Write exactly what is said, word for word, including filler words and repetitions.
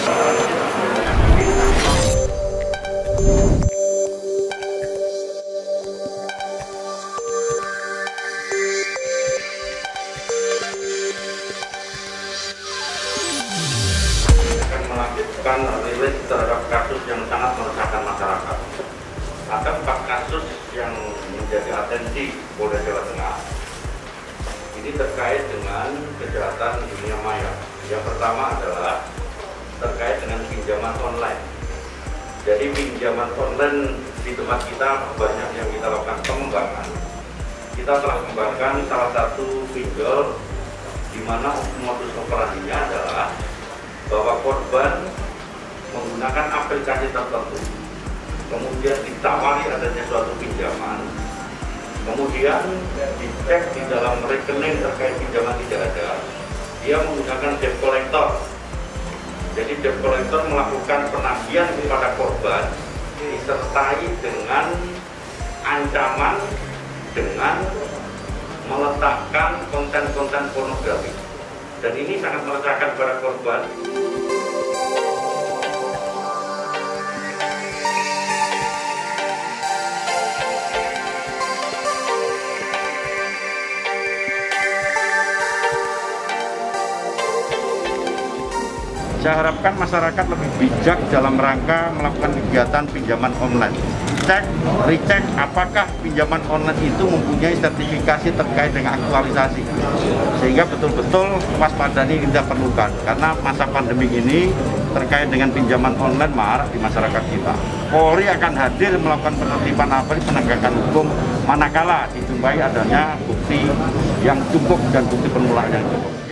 Melakukan rilis terhadap kasus yang sangat meresahkan masyarakat. Ada empat kasus yang menjadi atensi Polda Jawa Tengah. Ini terkait dengan kejahatan dunia maya. Yang pertama adalah terkait dengan pinjaman online. Jadi pinjaman online di tempat kita banyak yang kita lakukan pengembangan. Kita telah mengembangkan salah satu pinjol di mana modus operandinya adalah bahwa korban menggunakan aplikasi tertentu, kemudian ditawari adanya suatu pinjaman, kemudian dicek di dalam rekening terkait pinjaman tidak ada, dia menggunakan debt collector. Jadi debt collector melakukan penagihan kepada korban disertai dengan ancaman dengan meletakkan konten-konten pornografi. Dan ini sangat meresahkan para korban. Saya harapkan masyarakat lebih bijak dalam rangka melakukan kegiatan pinjaman online. Cek, recek apakah pinjaman online itu mempunyai sertifikasi terkait dengan aktualisasi. Sehingga betul-betul waspada ini kita perlukan. Karena masa pandemi ini terkait dengan pinjaman online marak di masyarakat kita. Polri akan hadir melakukan penertiban apa penegakan hukum manakala dijumpai adanya bukti yang cukup dan bukti permulaan yang cukup.